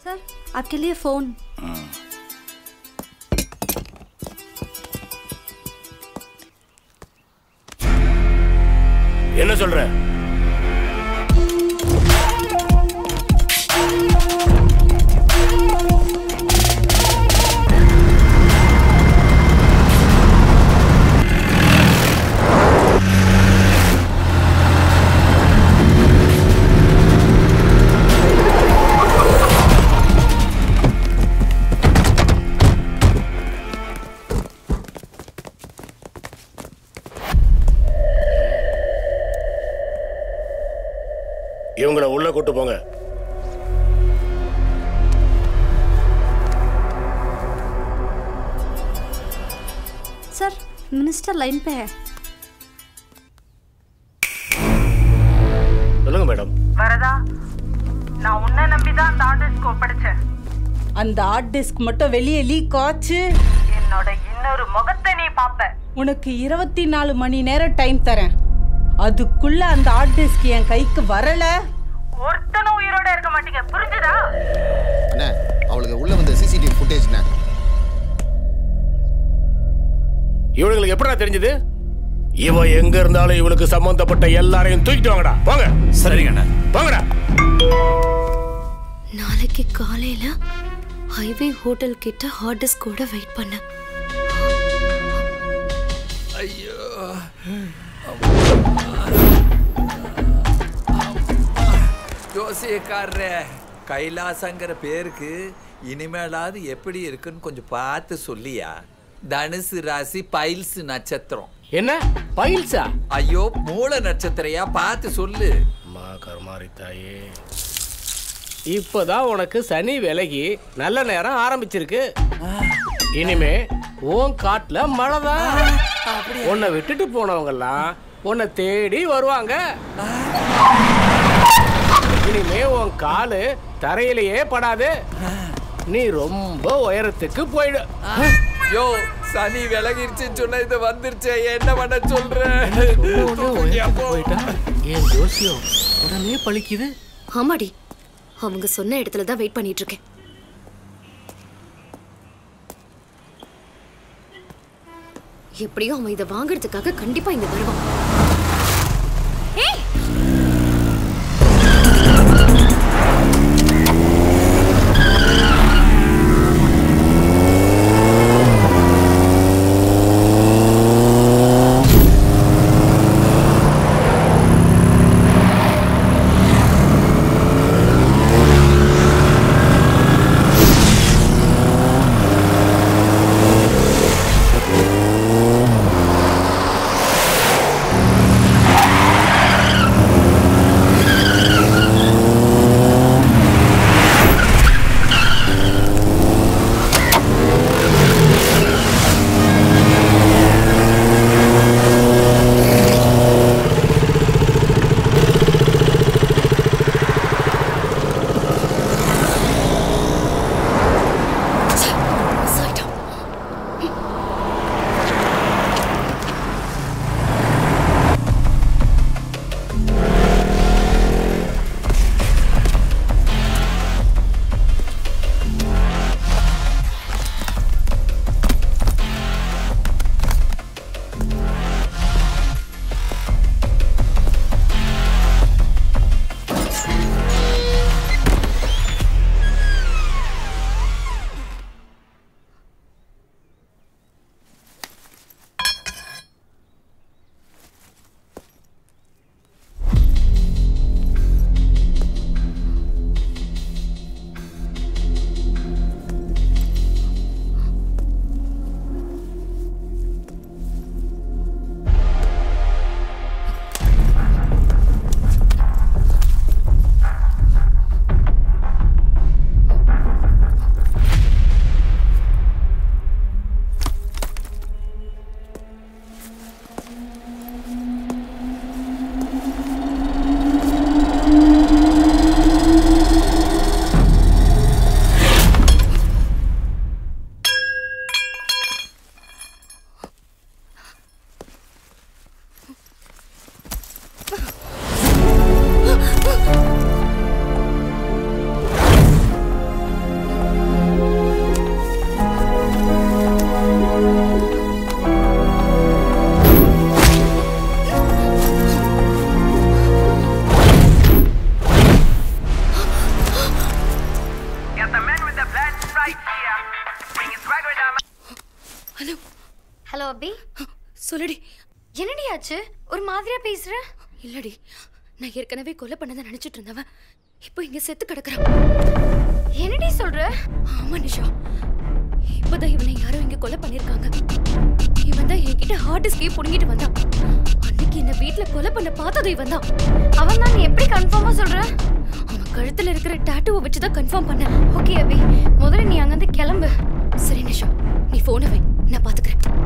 Sir आपके लिए phone. என்ன சொல்ற? இவங்கள உள்ள கூட்டு போங்க. सर मिनिस्टर लाइन पे है। சொல்லுங்க மேடம். வரதா, நான் உன்னை நம்பிதான் அந்த ஹார்ட் டிஸ்க் ஒப்படைச்சேன். அந்த ஹார்ட் டிஸ்க் மட்டும் வெளியே லீக் ஆச்சு, என்னோட இன்னொரு முகத்தை நீ பாப்ப. உனக்கு 24 மணி நேரம் டைம் தரேன். அதுக்குள்ள அந்த ஹார்ட் டிஸ்க் என் கைக்கு வரல, ஒருத்தனும் உயிரோட இருக்க மாட்டீங்க, புரிஞ்சுதா? அண்ணா, அவளுக்கு உள்ள வந்த சிசிடிவி ஃபுட்டேஜ்னா இவங்களுக்கு எப்படா தெரிஞ்சது? இவ எங்க இருந்தாலும் இவளுக்கு சம்பந்தப்பட்ட எல்லாரையும் தூக்கிட்டு வாங்கடா. போங்க. சரிங்க அண்ணா. போங்கடா. நாளைக்கு காலையில ஹைவே ஹோட்டல் கிட்ட ஹார்ட் டிஸ்க் கூட வெயிட் பண்ண. ஐயோ, ஜோசியக்காரரே, கைலாசங்கிற பேருக்கு இனிமேலாவது எப்படி இருக்குன்னு கொஞ்சம் பார்த்து சொல்லியா? தனுசு ராசி பைல்ஸ் நட்சத்திரம். என்ன பைல்ஸா? ஐயோ, மூல நட்சத்திரையா, பார்த்து சொல்லு. அம்மா கருமாரி தாயே, இப்பதான் உனக்கு சனி விலகி நல்ல நேரம் ஆரம்பிச்சிருக்கு. இனிமே உன் காட்டுல மழைதான். உன்னை விட்டுட்டு போனவங்க எல்லாம் உன்னை தேடி வருவாங்க. இனிமே உன் காலு தரையிலேயே படாது. நீ ரொம்ப உயரத்துக்கு போயிடு. யோ, சனி விலகிருச்சுன்னு சொன்ன இது வந்துருச்சே, என்ன பண்ண சொல்ற? போயிட்டா என் ஜோசியம் உடனே பழிக்குது. ஆமாடி, அவங்க சொன்ன இடத்துல தான் வெயிட் பண்ணிட்டு இருக்கேன். எப்படியும் அவன் இதை வாங்குறதுக்காக கண்டிப்பா இங்க வருவான். அபி? சொல்லுடி. என்னடி ஆச்சு? ஒரு மாதிரியா பேசுற? இல்லடி, நான் ஏற்கனவே கொலை பண்ணதை நினைச்சிட்டு இருந்தவன் இப்போ இங்க செத்து கிடக்குறான். என்னடி சொல்ற? ஆமா நிஷா, இப்பதான் இவனை யாரோ இங்க கொலை பண்ணிருக்காங்க. இவன் தான் என்கிட்ட ஹார்ட் டிஸ்கே புடுங்கிட்டு வந்தான். அன்னைக்கு இந்த வீட்டுல கொலை பண்ண பார்த்தது இவன் தான். அவன் தான் எப்படி கன்ஃபார்மா சொல்ற? அவன் கழுத்துல இருக்கிற டாட்டூவை வச்சுதான் கன்ஃபார்ம் பண்ணேன். ஓகே அபி, முதல்ல நீ அங்கிருந்து கிளம்பு. சரி நிஷா, நீ போனை வை, நான் பாத்துக்கிறேன்.